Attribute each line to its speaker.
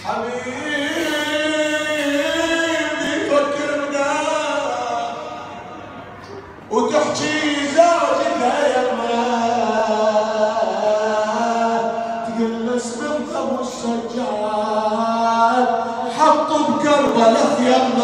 Speaker 1: حبيبي فكرنا وتحكي زوجتها يما تجلس من ابو السجاد حطوا بكربلاء يما